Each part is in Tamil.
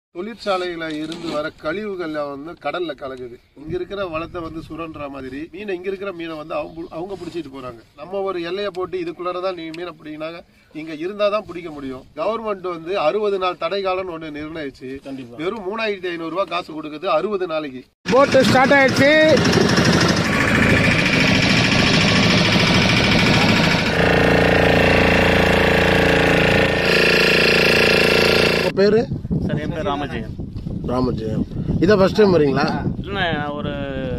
தொழிற்சாலையில இருந்து வர கழிவுகள் வந்து கடல்ல கலக்குது. இங்க இருக்கிற வளத்தை வந்து சுரன்ற மாதிரி மீனை இங்க இருக்கிற மீனை வந்து அவங்க பிடிச்சிட்டு போறாங்க. நம்ம ஒரு எல்லையை போட்டு இதுக்குள்ளதான் நீ மீனை பிடிக்கினாங்க இங்க இருந்தாதான் பிடிக்க முடியும். கவர்மெண்ட் வந்து 60 நாள் தடை காலம்னு ஒண்ணு நிர்ணயிச்சு வெறும் 3500 ரூபாய் காசு கொடுக்குது 60 நாளைக்கு. போட்டு ஸ்டார்ட் ஆயிடுச்சு. பேரு சார் என் பேர் ராமஜெயம். ராமஜெயம். இதான் ஃபர்ஸ்ட் டைம் வரீங்களா? இல்லை, ஒரு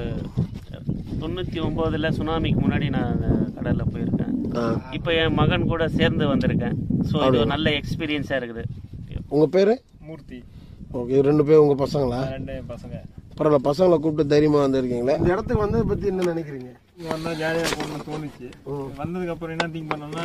99 சுனாமிக்கு முன்னாடி நான் கடலில் போயிருக்கேன். இப்போ என் மகன் கூட சேர்ந்து வந்திருக்கேன். ஸோ இது ஒரு நல்ல எக்ஸ்பீரியன்ஸாக இருக்குது. உங்கள் பேர்? மூர்த்தி. ஓகே, 2 பேர் உங்கள் பசங்களா? 2 பசங்க. பரவாயில்ல, பசங்களை கூப்பிட்டு தைரியமாக வந்திருக்கீங்களா? இந்த இடத்துக்கு வந்ததை பற்றி என்ன நினைக்கிறீங்க? இங்கே வந்தால் ஜாலியாக போகணும்னு தோணுச்சு. வந்ததுக்கப்புறம் என்ன திங்க் பண்ணோம்னா,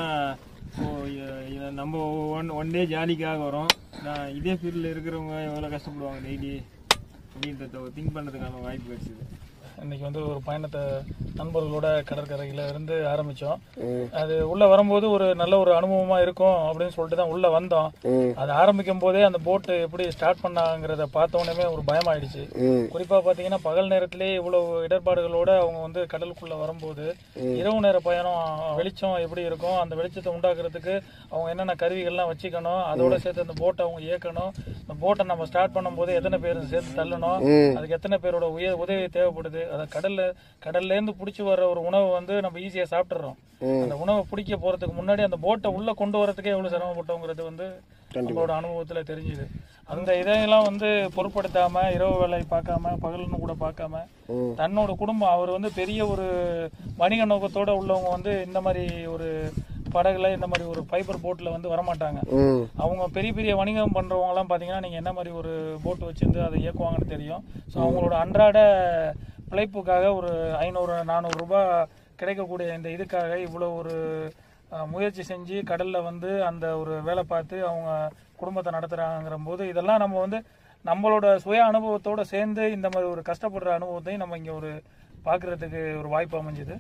நம்ம ஒன் டே ஜாலிக்காக வரோம். நான் இதே ஃபீல்டில் இருக்கிறவங்க எவ்வளோ கஷ்டப்படுவாங்க டெய்லி அப்படின்றத திங்க் பண்ணுறதுக்கான வாய்ப்பு கிடைச்சிது. இன்னைக்கு வந்து ஒரு பயணத்தை நண்பர்களோட கடற்கரையில இருந்து ஆரம்பிச்சோம். அது உள்ள வரும்போது ஒரு நல்ல ஒரு அனுபவமா இருக்கும் அப்படின்னு சொல்லிட்டு தான் உள்ள வந்தோம். அது ஆரம்பிக்கும் போதே அந்த போட்டு எப்படி ஸ்டார்ட் பண்ணாங்கிறத பார்த்த உடனே ஒரு பயம் ஆயிடுச்சு. குறிப்பா பாத்தீங்கன்னா பகல் நேரத்திலே இவ்வளவு இடர்பாடுகளோட அவங்க வந்து கடலுக்குள்ள வரும்போது இரவு நேர பயணம் வெளிச்சம் எப்படி இருக்கும், அந்த வெளிச்சத்தை உண்டாக்குறதுக்கு அவங்க என்னென்ன கருவிகள்லாம் வச்சுக்கணும், அதோட சேர்த்து அந்த போட்டை அவங்க இயக்கணும். அந்த போட்டை நம்ம ஸ்டார்ட் பண்ணும் போது எத்தனை பேர் சேர்த்து தள்ளணும், அதுக்கு எத்தனை பேரோட உதவி தேவைப்படுது. அதை கடல்ல இருந்து பிடிச்சி வர்ற ஒரு உணவு வந்து நம்ம ஈஸியா சாப்பிட்டுறோம். அந்த உணவை பிடிக்க போறதுக்கு முன்னாடி அந்த போட்டை உள்ள கொண்டு வரதுக்கே எவ்வளவு சிரமப்பட்டோங்கிறது வந்து நம்மளோட அனுபவத்துல தெரிஞ்சுது. அந்த இதையெல்லாம் வந்து பொருட்படுத்தாம, இரவு வேலை பார்க்காம, பகல்னு கூட பார்க்காம, தன்னோட குடும்பம், அவர் வந்து பெரிய ஒரு வணிக நோக்கத்தோட உள்ளவங்க வந்து இந்த மாதிரி ஒரு படகுல இந்த மாதிரி ஒரு ஃபைபர் போட்ல வந்து வரமாட்டாங்க. அவங்க பெரிய பெரிய வணிகம் பண்றவங்க எல்லாம் பாத்தீங்கன்னா நீங்க என்ன மாதிரி ஒரு போட் வச்சிருந்து அதை இயக்குவாங்கன்னு தெரியும். ஸோ அவங்களோட அன்றாட பிழைப்புக்காக ஒரு 500-400 ரூபாய் கிடைக்கக்கூடிய இந்த இதுக்காக இவ்வளோ ஒரு முயற்சி செஞ்சு கடல்ல வந்து அந்த ஒரு வேலை பார்த்து அவங்க குடும்பத்தை நடத்துறாங்கிற போது இதெல்லாம் நம்ம வந்து நம்மளோட சுய அனுபவத்தோட சேர்ந்து இந்த மாதிரி ஒரு கஷ்டப்படுற அனுபவத்தையும் நம்ம இங்க ஒரு பாக்குறதுக்கு ஒரு வாய்ப்பு அமைஞ்சுது.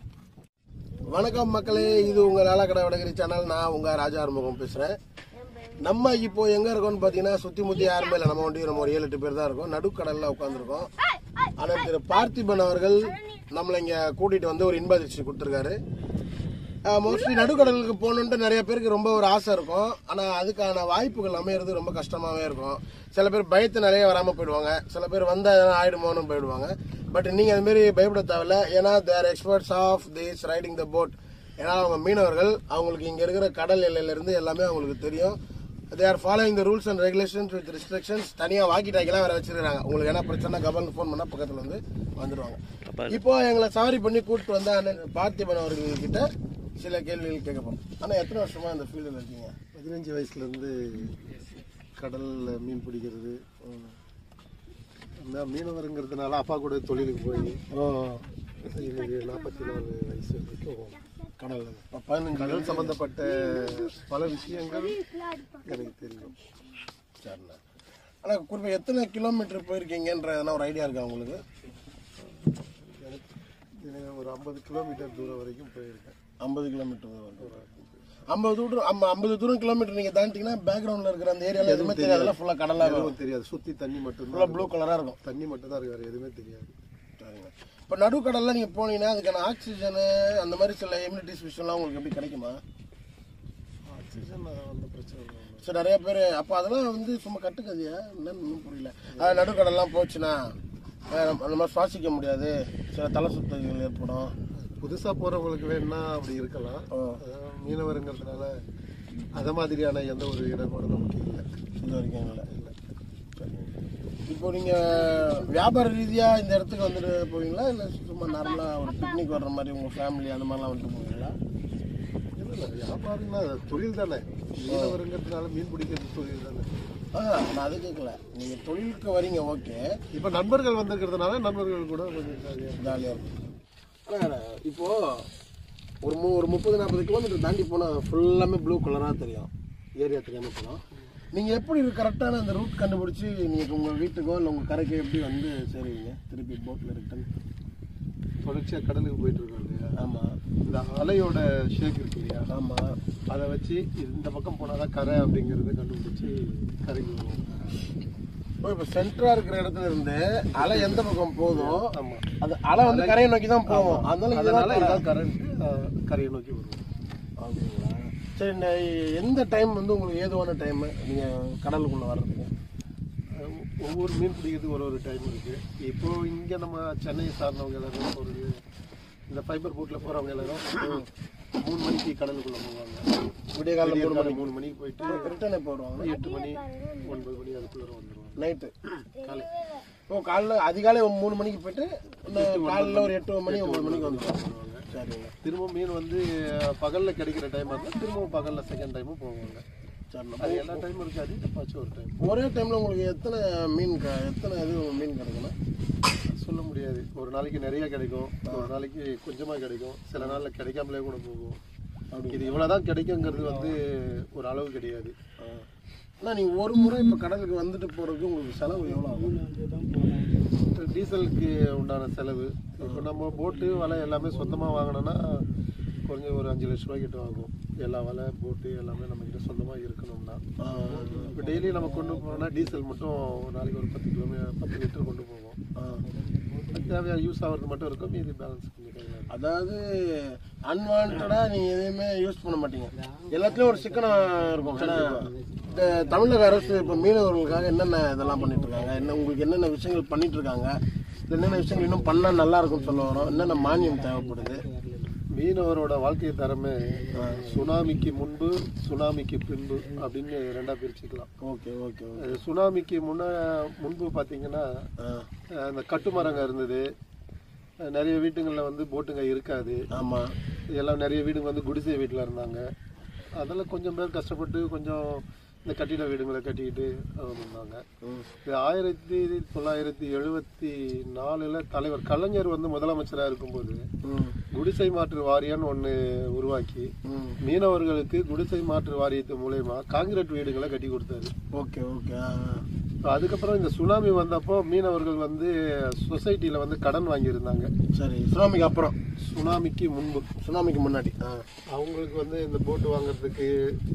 வணக்கம் மக்களே, இது உங்க நாளாக்கடை வடகரி சேனல். நான் உங்க ராஜா ஆறுமுகம் பேசுறேன். நம்ம இப்போ எங்க இருக்கோம்னு பாத்தீங்கன்னா சுத்தி முத்தி யாருமே இல்லை. நம்ம வண்டி நம்ம ஒரு 7-8 பேர் தான் இருக்கோம். நடுக்கடல்ல உட்காந்துருக்கோம். ஆனா திரு பார்த்திபன் அவர்கள் நம்மளை இங்க கூட்டிட்டு வந்து ஒரு இன்பாதிர்ச்சி கொடுத்துருக்காரு. மோஸ்ட்லி நடுக்கடலுக்கு போகணுன்ட்டு நிறைய பேருக்கு ரொம்ப ஒரு ஆசை இருக்கும். ஆனால் அதுக்கான வாய்ப்புகள் அமையிறது ரொம்ப கஷ்டமாகவே இருக்கும். சில பேர் பயத்து நிறைய வராமல் போயிடுவாங்க, சில பேர் வந்தால் எதனா ஆயிடுமோன்னு போயிடுவாங்க. பட் நீங்கள் அதுமாரி பயப்பட தேவையில்ல. ஏன்னா they're experts of this riding the boat. ஏன்னா அவங்க மீனவர்கள், அவங்களுக்கு இங்கே இருக்கிற கடல் எல்லையிலேருந்து எல்லாமே அவங்களுக்கு தெரியும். they are following the rules and regulations with restrictions. தனியாக வாக்கி டாக்கிலாம் வேற வச்சிருக்காங்க. உங்களுக்கு என்ன பிரச்சனை கவர்னு ஃபோன் பண்ணால் பக்கத்தில் வந்து வந்துடுவாங்க. இப்போ எங்களை சவாரி பண்ணி கூப்பிட்டு வந்த அண்ணன் பார்த்திபன் அவர்கள்கிட்ட சில கேள்விகள் கேட்க போறோம். ஆனால் எத்தனை வருஷமா இந்த ஃபீல்டில் இருக்கீங்க? 15 வயசுலேருந்து கடலில் மீன் பிடிக்கிறது. அந்த மீனவருங்கிறதுனால அப்பா கூட தொழிலுக்கு போய் எனக்கு 44 வயசு வரைக்கும் கடல் சம்பந்தப்பட்ட பல விஷயங்கள் எனக்கு தெரியும். சரிண்ணா. ஆனால் குறிப்பாக எத்தனை கிலோமீட்டர் போயிருக்கீங்கன்ற ஒரு ஐடியா இருக்கா உங்களுக்கு? எனக்கு ஒரு 50 கிலோமீட்டர் தூரம் வரைக்கும் போயிருக்கேன். 50 கிலோமீட்டர் தூரம். 50 தூரம் கிலோமீட்டர் நீங்க தாண்டிட்டீங்கன்னா பேக்ரவுண்ட்ல இருக்கிற அந்த ஏரியால எதுவுமே தெரியாது. ஃபுல்லா கடலா எதுவும் தெரியாது. சுத்தி தண்ணி மட்டும் ஃபுல்லா ப்ளூ கலரா இருக்கும். தண்ணி மட்டும் தான் இருக்கு, வேற எதுவுமே தெரியாது. இப்போ நடுக்கடல்ல நீங்க போனீங்கன்னா அதுக்கான ஆக்சிஜன் அந்த மாதிரி சில எம்யூனிட்டிஸ் விஷயம்லாம் உங்களுக்கு எப்படி கிடைக்குமா? ஆக்சிஜன் அந்த பிரச்சனை இல்லை. சரி, நிறைய பேர் அப்போ அதெல்லாம் வந்து சும்மா கட்டுக்கதையா என்னன்னு புரியல. நடுக்கடல்லாம் போச்சுன்னா நம்ம சுவாசிக்க முடியாது, சில தலை சுத்தங்கள் ஏற்படும். புதுசா போறவங்களுக்கு வேணா அப்படி இருக்கலாம். மீனவருங்கிறதுனால அத மாதிரியான எந்த ஒரு இடர்பாடும் நமக்கு இல்லை இது வரைக்கும். இல்லை. இப்போ நீங்க வியாபார ரீதியா இந்த இடத்துக்கு வந்துட்டு போவீங்களா, இல்லை சும்மா நார்மலா ஒரு பிக்னிக் வர்ற மாதிரி உங்க ஃபேமிலி அந்த மாதிரிலாம் வந்துட்டு போவீங்களா? இல்லை, வியாபாரம்னா தொழில் தானே. மீனவருங்கிறதுனால மீன் பிடிக்கிறது தொழில் தானே. நான் அது கேட்கல. நீங்க தொழிலுக்கு வரீங்க, ஓகே. இப்போ நண்பர்கள் வந்திருக்கிறதுனால நண்பர்கள் கூட கொஞ்சம் ஜாலியாக இருக்கும். இப்போ ஒரு 30-40 கிலோமீட்டர் தாண்டி போனால் ஃபுல்லாமே ப்ளூ கலராக தெரியும், ஏரியா தெரியாமல் போகலாம். நீங்கள் எப்படி கரெக்டான அந்த ரூட் கண்டுபிடிச்சி நீங்கள் உங்கள் வீட்டுக்கோ இல்லை உங்கள் கரைக்கோ எப்படி வந்து சேருவீங்க திருப்பி போட்டில் ரிட்டன்? தொடர்ச்சியாக கடலுக்கு போயிட்டு இருக்கோம் இல்லையா? ஆமாம். இந்த அலையோட ஷேக் இருக்கு இல்லையா? ஆமாம். அதை வச்சு இந்த பக்கம் போனால் தான் கரை அப்படிங்கிறத கண்டுபிடிச்சி கரைக்கு வருவோம். இப்ப சென்டரா இருக்கிற இடத்துல இருந்து அலை எந்த பக்கம் போதும் அது அலை வந்து கரையை நோக்கி தான் போகும். அதனால இதான் கரண்ட் கரையை நோக்கி வரும். அப்படிங்களா? சரி, எந்த டைம் வந்து உங்களுக்கு ஏதுவான டைம் நீங்க கடலுக்குள்ள வர்றதுக்கு? ஒவ்வொரு மீன் பிடிக்கிறதுக்கு ஒரு டைம் இருக்கு. இப்போ இங்க நம்ம சென்னை சார்ந்தவங்க எல்லாரும் ஒரு இந்த ஃபைபர் போட்ல போறவங்க எல்லாரும் 3 மணிக்கு கடலுக்குள்ள போவாங்க. விடிய காலையில் 3 மணிக்கு போயிட்டு ரிட்டர்ன் எப்போ வருவாங்க? 8 மணி 9 மணி அதுக்குள்ள வந்துருவாங்க. நைட்டு காலை காலைல அதிகாலை 3 மணிக்கு போயிட்டு காலையில் ஒரு 8 மணி 9 மணிக்கு வந்துருவாங்க. சரிங்க. திரும்ப மீன் வந்து பகல்ல கிடைக்கிற டைம் இருந்தால் திரும்பவும் பகல்ல செகண்ட் டைமும் போவாங்க. அது எல்லா டைமும் இருக்காது, எப்பாச்சும் ஒரு டைம். ஒரே டைம்ல உங்களுக்கு எத்தனை மீன் கிடைக்கும்னா சொல்ல முடியாது. ஒரு நாளைக்கு நிறைய கிடைக்கும், ஒரு நாளைக்கு கொஞ்சமா கிடைக்கும், சில நாள்ல கிடைக்காமலே கூட போகும். இது இவ்வளவுதான் கிடைக்குங்கிறது வந்து ஒரு அளவு கிடையாது. ஆனால் நீங்கள் ஒரு முறை இப்போ கடலுக்கு வந்துட்டு போகிறதுக்கு உங்களுக்கு செலவு எவ்வளோ ஆகும்? டீசலுக்கு உண்டான செலவு. இப்போ நம்ம போட்டு வலை எல்லாமே சொந்தமாக வாங்கினோன்னா கொஞ்சம் ஒரு 5 லட்ச ரூபாய் கிட்ட ஆகும். எல்லா வலை போட்டு எல்லாமே நம்மக்கிட்ட சொந்தமாக இருக்கணும்னா. இப்போ டெய்லி நம்ம கொண்டு போனோம்னா டீசல் மட்டும் ஒரு நாளைக்கு ஒரு 10 லிட்டர் கொண்டு போவோம். தேவையான யூஸ் ஆகிறது மட்டும் இருக்கும், மீதி பேலன்ஸ் கொஞ்சம். அதாவது அன்வான்டா நீங்கள் எதையுமே யூஸ் பண்ண மாட்டீங்க, எல்லாத்துலேயும் ஒரு சிக்கனம் இருக்கும். ஏன்னா இந்த தமிழக அரசு இப்போ மீனவர்களுக்காக என்னென்ன இதெல்லாம் பண்ணிட்டு இருக்காங்க, என்ன உங்களுக்கு என்னென்ன விஷயங்கள் பண்ணிட்டு இருக்காங்க, என்னென்ன விஷயங்கள் இன்னும் பண்ணால் நல்லா இருக்கும்னு சொல்ல வரோம், என்னென்ன மானியம் தேவைப்படுது? மீனவரோட வாழ்க்கை தரமே சுனாமிக்கு முன்பு சுனாமிக்கு பின்பு அப்படின்னு 2ஆ பிரிச்சுக்கலாம். Okay okay. சுனாமிக்கு முன்பு பார்த்தீங்கன்னா அந்த கட்டுமரங்க இருந்தது, நிறைய வீட்டுங்களில் வந்து போட்டுங்க இருக்காது. ஆமாம், எல்லாம் நிறைய வீடுங்க வந்து குடிசை வீட்டில் இருந்தாங்க. அதெல்லாம் கொஞ்சம் பேர் கஷ்டப்பட்டு கொஞ்சம் இந்த கட்டிட வீடுங்களை கட்டிக்கிட்டு இருந்தாங்க. 1974 தலைவர் கலைஞர் வந்து முதலமைச்சராக இருக்கும்போது குடிசை மாற்று வாரியம்னு ஒன்று உருவாக்கி மீனவர்களுக்கு குடிசை மாற்று வாரியத்து மூலயமா காங்கிரீட் வீடுகளை கட்டி கொடுத்தாரு. Okay okay. அதுக்கப்புறம் இந்த சுனாமி வந்தப்போ மீனவர்கள் வந்து சொசைட்டியில் வந்து கடன் வாங்கியிருந்தாங்க. சரி, சுனாமிக்கு அப்புறம்? சுனாமிக்கு முன்பு, சுனாமிக்கு முன்னாடி அவங்களுக்கு வந்து இந்த போட்டு வாங்குறதுக்கு,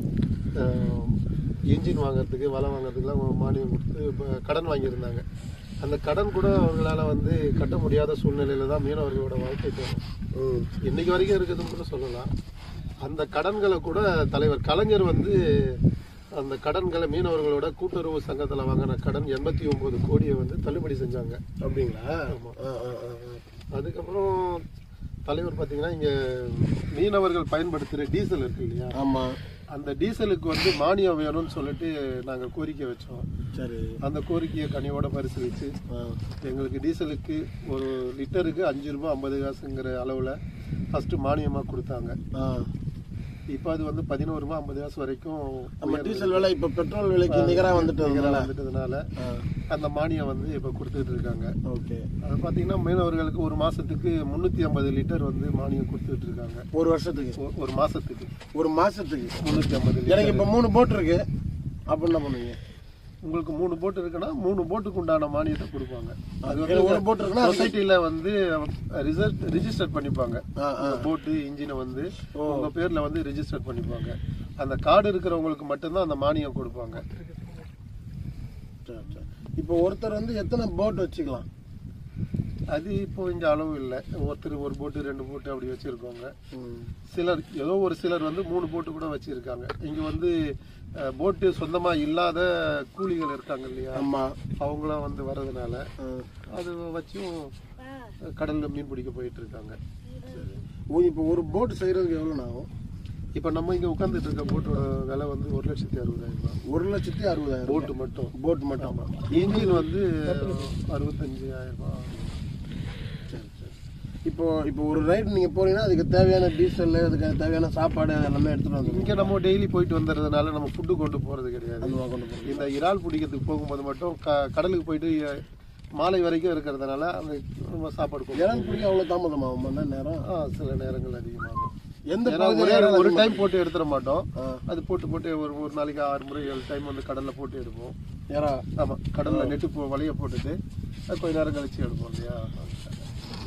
இன்ஜின் வாங்குறதுக்கு, வலை வாங்குறதுக்குலாம் மானியம் கொடுத்து கடன் வாங்கியிருந்தாங்க. அந்த கடன் கூட அவங்களால வந்து கட்ட முடியாத சூழ்நிலையில தான் மீனவர்களோட வாழ்க்கை தோணும் இன்னைக்கு வரைக்கும் இருக்குதுன்னு கூட சொல்லலாம். அந்த கடன்களை கூட தலைவர் கலைஞர் வந்து அந்த கடன்களை மீனவர்களோட கூட்டுறவு சங்கத்தில் வாங்கின கடன் 89 கோடியை வந்து தள்ளுபடி செஞ்சாங்க. அப்படிங்களா? அதுக்கப்புறம் தலைவர் பார்த்தீங்கன்னா இங்கே மீனவர்கள் பயன்படுத்துகிற டீசல் இருக்கு இல்லையா? ஆமாம், அந்த டீசலுக்கு வந்து மானியம் வேணும்னு சொல்லிட்டு நாங்கள் கோரிக்கை வச்சோம். சரி, அந்த கோரிக்கையை கனியோட பரிசீலித்து எங்களுக்கு டீசலுக்கு ஒரு லிட்டருக்கு 5 ரூபாய் 50 காசுங்கிற அளவில் ஃபஸ்ட்டு மானியமாக கொடுத்தாங்க. இப்போ அது வந்து 11 ரூபாய் 50 காசு வரைக்கும் டீசல் விலை இப்போ பெட்ரோல் விலைக்கு நிகராக வந்துட்டதுனால அந்த மானியம் வந்து இப்போ கொடுத்துட்டு இருக்காங்க. ஓகே, அது பார்த்தீங்கன்னா மீனவர்களுக்கு ஒரு மாசத்துக்கு 350 லிட்டர் வந்து மானியம் கொடுத்துட்டு இருக்காங்க. ஒரு வருஷத்துக்கு? ஒரு மாசத்துக்கு 350. எனக்கு இப்போ 3 போட் இருக்கு, அப்போ என்ன பண்ணுவீங்க? உங்களுக்கு 3 போட் இருக்குன்னா 3 போட்டுக்கு உண்டான மானியத்தை கொடுப்பாங்க. அது வந்து ஒரு போட் இருக்குன்னா சொசைட்டில வந்து ரிஜிஸ்டர் பண்ணிப்பாங்க. போட்டு இன்ஜினை வந்து உங்க பேர்ல வந்து ரிஜிஸ்டர் பண்ணிப்பாங்க. அந்த கார்டு இருக்கிறவங்களுக்கு மட்டும்தான் அந்த மானியம் கொடுப்பாங்க. இப்போ ஒருத்தர் வந்து எத்தனை போட் வச்சுக்கலாம்? அது இப்போ இங்க அளவு இல்லை. ஒருத்தர் 1 போட்டு 2 போட்டு அப்படி வச்சிருக்காங்க. சிலர் ஏதோ ஒரு சிலர் வந்து 3 போட்டு கூட வச்சிருக்காங்க. இங்க வந்து போட்டு சொந்தமா இல்லாத கூலிகள் இருக்காங்க இல்லையா? ஆமா, அவங்களாம் வந்து வர்றதுனால அது வச்சும் கடல்ல மீன் பிடிக்க போயிட்டு இருக்காங்க. இப்போ ஒரு போட் செய்யறதுக்கு எவ்வளவு ஆகும்? இப்போ நம்ம இங்க உட்காந்துட்டு இருக்க போட்டோட விலை வந்து 1,60,000 ரூபாய். 1,60,000 போட்டு மட்டும். போட் மட்டும். இன்ஜின் வந்து 65,000 ரூபாய். இப்போ ஒரு ரைடு நீங்க போறீங்கன்னா அதுக்கு தேவையான டீசல், அதுக்கு தேவையான சாப்பாடு எல்லாமே எடுத்துட்டு வந்து இங்க நம்ம டெய்லி போயிட்டு வந்துறதுனால நம்ம ஃபுட்டு கொண்டு போறது கிடையாது. இந்த இறால் பிடிக்கிறதுக்கு போகும்போது மட்டும் கடலுக்கு போயிட்டு மாலை வரைக்கும் இருக்கிறதுனால அந்த நம்ம சாப்பாடு கொடுப்போம். இறால் பிடிக்க அவ்வளவு தாமதமாகும்? நேரம் சில நேரங்கள் அதிகமாகும். எந்த ஒரு டைம் போட்டு எடுத்துட மாட்டோம். அது போட்டு ஒரு நாளைக்கு 6 முறை 7 டைம் வந்து கடல்ல போட்டு எடுப்போம். ஆமா, கடல்ல நெட்டு வலைய போட்டுட்டு கொஞ்ச நேரம் கழிச்சு எடுப்போம் இல்லையா?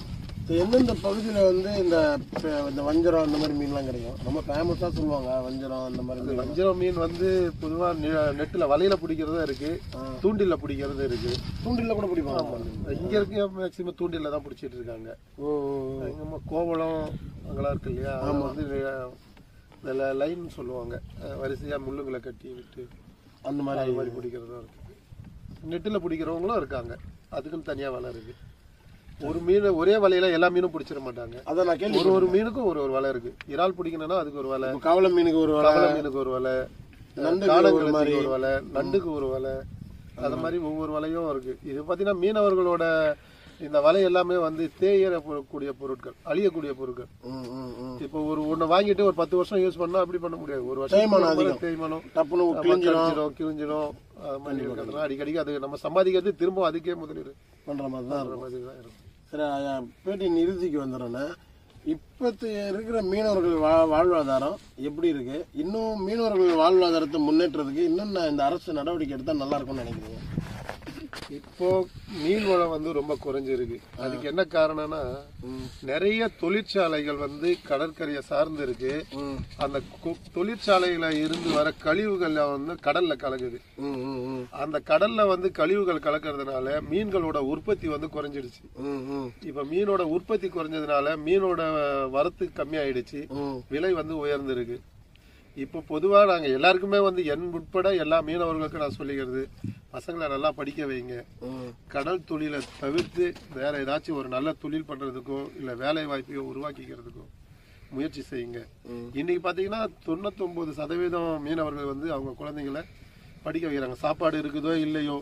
எந்தெந்த பகுதியில வந்து இந்த வஞ்சரம் அந்த மாதிரி மீன்லாம் கிடைக்கும்? ரொம்ப ஃபேமஸா சொல்லுவாங்க வஞ்சரம் அந்த மாதிரி. வஞ்சரம் மீன் வந்து பொதுவா நெட்டுல வலையில பிடிக்கிறதா இருக்கு, தூண்டில பிடிக்கிறது இருக்கு. தூண்டில கூட பிடிப்பாங்க. இங்க இருக்க மேக்சிமம் தூண்டில தான் பிடிச்சிட்டு இருக்காங்க. எங்கம்மா கோவளம் அங்கெல்லாம் இருக்கு இல்லையா, அவங்க வந்து லைன் சொல்லுவாங்க, வரிசையா முள்ளுங்களை கட்டி விட்டு அந்த மாதிரி பிடிக்கிறதும் இருக்கு. நெட்டுல பிடிக்கிறவங்களும் இருக்காங்க, அதுக்குன்னு தனியா வலை இருக்கு. ஒரு மீன் ஒரே வலையில எல்லா மீனும் பிடிச்சிட மாட்டாங்க. அதான் நான் கேள்வி, ஒரு மீனுக்கும் ஒரு வலை இருக்கு. இறால் பிடிக்கணும்னா அதுக்கு ஒரு வலை, காவல மீனுக்கு ஒரு வலை, மீனுக்கு ஒரு வலை, காணங்களுக்கு ஒரு வலை, நண்டுக்கு ஒரு வலை, அது மாதிரி ஒவ்வொரு வலையும் இருக்கு. இது பாத்தீங்கன்னா மீனவர்களோட இந்த வலை எல்லாமே வந்து தேயக்கூடிய பொருட்கள், அழியக்கூடிய பொருட்கள். இப்போ ஒண்ணு வாங்கிட்டு ஒரு 10 வருஷம் யூஸ் பண்ணா அப்படி பண்ண முடியாது. ஒரு வருஷம் தேய்மானம் கிழிஞ்சிடும். அது மாதிரி இருக்கிறதுனால அடிக்கடிக்கு அது நம்ம சம்பாதிக்கிறது திரும்ப அதுக்கே முதலீடு பண்ற மாதிரி தான் இருக்கும். சரி, பேட்டியின் இறுதிக்கு வந்துடுறேன்னா, இப்பத்து இருக்கிற மீனவர்கள் வாழ்வாதாரம் எப்படி இருக்கு? இன்னும் மீனவர்கள் வாழ்வாதாரத்தை முன்னேற்றத்துக்கு இன்னும் இந்த அரசு நடவடிக்கை எடுத்தா நல்லா இருக்கும்னு நினைக்கிறீங்க? இப்போ மீன் வளம் வந்து ரொம்ப குறைஞ்சிருக்கு. அதுக்கு என்ன காரணம்னா, நிறைய தொழிற்சாலைகள் வந்து கடற்கரையை சார்ந்து இருக்கு. அந்த தொழிற்சாலையில இருந்து வர கழிவுகள் வந்து கடல்ல கலக்குது. அந்த கடல்ல வந்து கழிவுகள் கலக்கிறதுனால மீன்களோட உற்பத்தி வந்து குறைஞ்சிடுச்சு. இப்ப மீனோட உற்பத்தி குறைஞ்சதுனால மீனோட வரத்து கம்மியாயிடுச்சு, விலை வந்து உயர்ந்திருக்கு. இப்போ பொதுவா நாங்க எல்லாருக்குமே வந்து என் உட்பட எல்லா மீனவர்களுக்கும் நான் சொல்லிக்கிறது, பசங்களை நல்லா படிக்க வைங்க. கடல் தொழிலை தவிர்த்து வேற ஏதாச்சும் ஒரு நல்ல தொழில் பண்றதுக்கோ இல்ல வேலை வாய்ப்பையோ உருவாக்கிக்கிறதுக்கோ முயற்சி செய்யுங்க. இன்னைக்கு பாத்தீங்கன்னா 99% மீனவர்கள் வந்து அவங்க குழந்தைங்களை படிக்க வைக்கிறாங்க. சாப்பாடு இருக்குதோ இல்லையோ,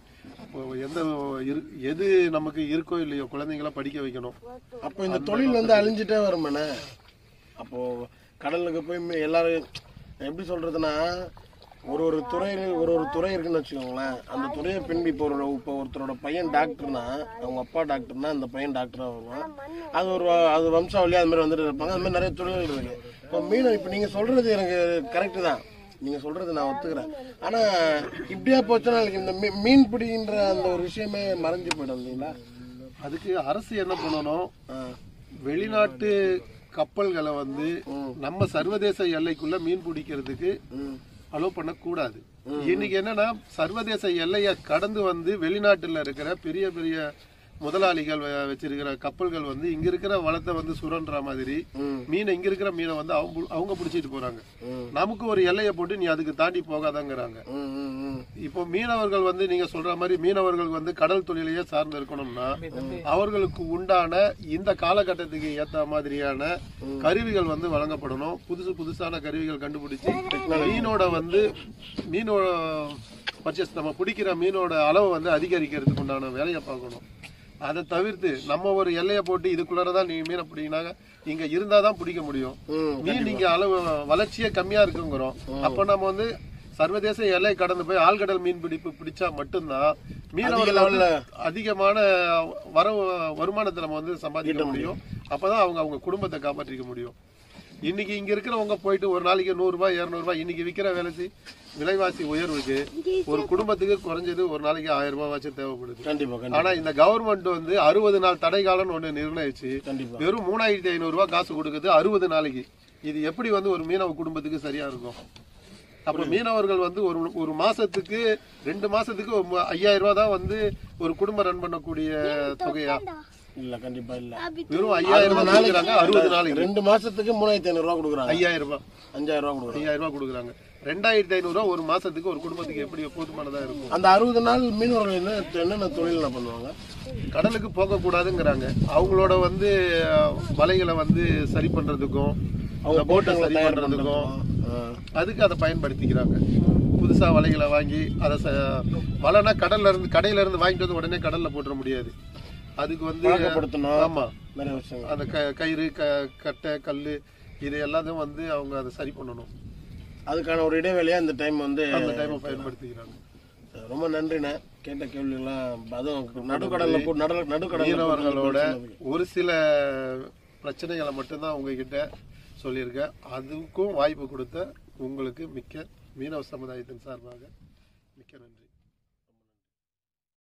எது நமக்கு இருக்கோ இல்லையோ, குழந்தைங்களை படிக்க வைக்கணும். அப்போ இந்த தொழில் வந்து அழிஞ்சிட்டே வருமானே. அப்போ கடலுக்கு போய் எல்லாரும் எப்படி சொல்றதுன்னா, ஒரு துறை இருக்குன்னு வச்சுக்கோங்களேன். அந்த துறையை பின்பி இப்போ ஒருத்தரோட பையன் டாக்டர்னா, அவங்க அப்பா டாக்டர்னா அந்த பையன் டாக்டரா வருவான். அது வம்சாவளியா அது மாதிரி வந்துட்டு இருப்பாங்க. அது மாதிரி நிறைய தொழில்கள் இருக்கு. இப்போ மீன் இப்போ நீங்க சொல்றது எனக்கு கரெக்டு தான், நீங்க சொல்றது நான் ஒத்துக்கிறேன். ஆனா இப்படியா போச்சுன்னா இந்த மீன் பிடிக்கின்ற அந்த ஒரு விஷயமே மறைஞ்சு போயிடும் இல்லைங்களா? அதுக்கு அரசு என்ன பண்ணணும், வெளிநாட்டு கப்பல்களை வந்து நம்ம சர்வதேச எல்லைக்குள்ள மீன் பிடிக்கிறதுக்கு அலோவ் பண்ண கூடாது. இன்னைக்கு என்னன்னா, சர்வதேச எல்லையை கடந்து வந்து வெளிநாட்டுல இருக்கிற பெரிய பெரிய முதலாளிகள் வச்சிருக்கிற கப்பல்கள் வந்து இங்க இருக்கிற வளத்தை வந்து சுரண்ட மாதிரி மீனை, இங்க இருக்கிற மீனை வந்து அவங்க பிடிச்சிட்டு போறாங்க. நமக்கு ஒரு எல்லையை போட்டு நீ அதுக்கு தாண்டி போகாதங்கிறாங்க. இப்போ மீனவர்கள் வந்து நீங்க சொல்ற மாதிரி மீனவர்கள் வந்து கடல் தொழிலையே சார்ந்து இருக்கணும்னா அவர்களுக்கு உண்டான இந்த காலகட்டத்துக்கு ஏத்த மாதிரியான கருவிகள் வந்து வழங்கப்படணும். புதுசான கருவிகள் கண்டுபிடிச்சு மீனோட பர்ச்சேஸ், நம்ம பிடிக்கிற மீனோட அளவை வந்து அதிகரிக்கிறதுக்கு உண்டான வேலையை பார்க்கணும். அதை தவிர்த்து நம்ம ஒரு எல்லையை போட்டு இதுக்குள்ளதான் நீங்க மீனை பிடிக்கினாங்க, இங்க இருந்தாதான் பிடிக்க முடியும். மீன் இங்க அளவு வளர்ச்சியே கம்மியா இருக்குங்கிறோம். அப்ப நம்ம வந்து சர்வதேச எல்லை கடந்து போய் ஆழ்கடல் மீன் பிடிச்சா மட்டும்தான் மீனவர்கள் அதிகமான வருமானத்தை நம்ம வந்து சம்பாதிக்க முடியும். அப்பதான் அவங்க குடும்பத்தை காப்பாற்றிக்க முடியும். இன்னைக்கு இங்க இருக்கிறவங்க போயிட்டு ஒரு நாளைக்கு 100 ரூபாய் 200 ரூபாய் இன்னைக்கு விற்கிற விலைவாசி உயர்வுக்கு ஒரு குடும்பத்துக்கு குறைஞ்சது ஒரு நாளைக்கு 1000 ரூபாய் வச்சு தேவைப்படுது. ஆனா இந்த கவர்மெண்ட் வந்து 60 நாள் தடை காலம் ஒண்ணு நிர்ணயிச்சு வெறும் 3500 ரூபாய் காசு கொடுக்குது 60 நாளைக்கு. இது எப்படி வந்து ஒரு மீனவ குடும்பத்துக்கு சரியா இருக்கும்? அப்ப மீனவர்கள் வந்து ஒரு மாசத்துக்கு 2 மாசத்துக்கு 5000 ரூபாய் தான் வந்து ஒரு குடும்பம் ரன் பண்ணக்கூடிய தொகையா? இல்ல, கண்டிப்பா இல்ல. வெறும் 5000 ரூபாய் கொடுக்குறாங்க 60 நாளைக்கு. 2 மாசத்துக்கு 3500 ரூபாய் கொடுக்குறாங்க. 5000 ரூபாய் 5000 ரூபாய் கொடுக்குறாங்க. 2500 ரூபாய் ஒரு மாசத்துக்கு ஒரு குடும்பத்துக்கு எப்படி போதுமானதா இருக்கும்? அந்த 60 நாள் மீனவர்கள் என்னென்ன தொழில் பண்ணுவாங்க? கடலுக்கு போக கூடாதுங்கிறாங்க. அவங்களோட வந்து வலைகளை வந்து சரி பண்றதுக்கும் அவங்க போட்டை சரி பண்றதுக்கும் அதுக்கு அதை பயன்படுத்திக்கிறாங்க. புதுசா வலைகளை வாங்கி அதை வலைனா கடையில இருந்து வாங்கிட்டு வந்து உடனே கடல்ல போட்டுற முடியாது. அதுக்கு வந்து ஆமா, அந்த கயிறு கட்டை கல்லு இது எல்லாத்தையும் வந்து அவங்க அதை சரி பண்ணணும். அதுக்கான ஒரு இடைவேளையா இந்த டைம் வந்து அந்த டைமை பயன்படுத்திக்கிறாங்க. ரொம்ப நன்றிண்ணே. கேட்ட கேள்விகள்லாம் அதுவும் நடுக்கடல் மீனவர்களோட ஒரு சில பிரச்சனைகளை மட்டும்தான் உங்ககிட்ட சொல்லியிருக்கேன். அதுக்கும் வாய்ப்பு கொடுத்த உங்களுக்கு மிக்க மீனவ சமுதாயத்தின் சார்பாக மிக்க நன்றி.